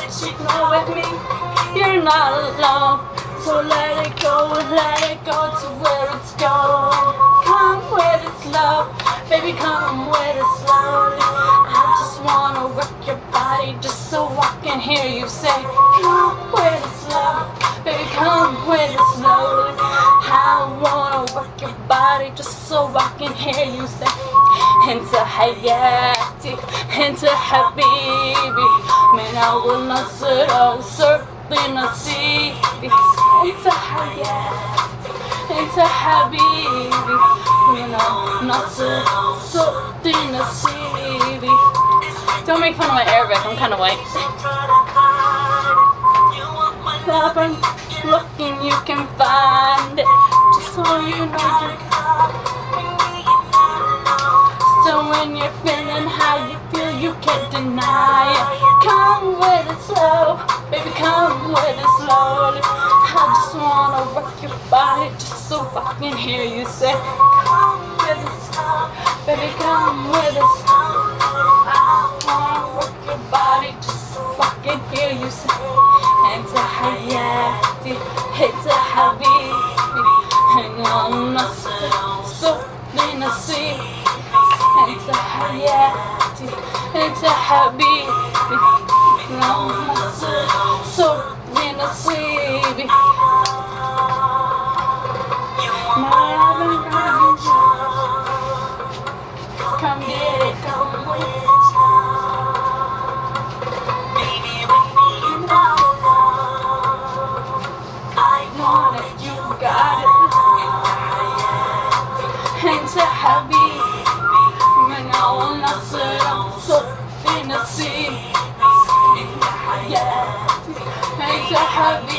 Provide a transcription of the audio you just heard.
that you know with me, you're not alone. So let it go to where it's going. Come with it slow, baby, come with it slowly. I just wanna work your body just so I can hear you say, come with it slow, baby, come with it slowly. I wanna work your body just so I can hear you say, انت حياتي انت حبيبي، من أول نظرة وصرت نصيبي. انت حياتي انت حبيبي، من أول نظرة وصرت نصيبي. Don't make fun of my Arabic, I'm kind of white. Love and looking, you can find it, just so you know you can. So when you're feeling how you feel, you can't deny it. Come with it slow, baby, come with it slowly. I just wanna work your body just so I can hear you say, come with it slow, baby, come with it slow. I wanna work your body just so I can hear you say, انت حياتي انت حبيبي، أنا نصر صرت نصيبي. انت حياتي انت حبيبي، لما صرت نصيبي. Come get it, come with it. Baby, with me you know, I want it, you got it. انت حبيبي، من أول نظرة صرت نصيبي. انت حياتي انت حبيبي.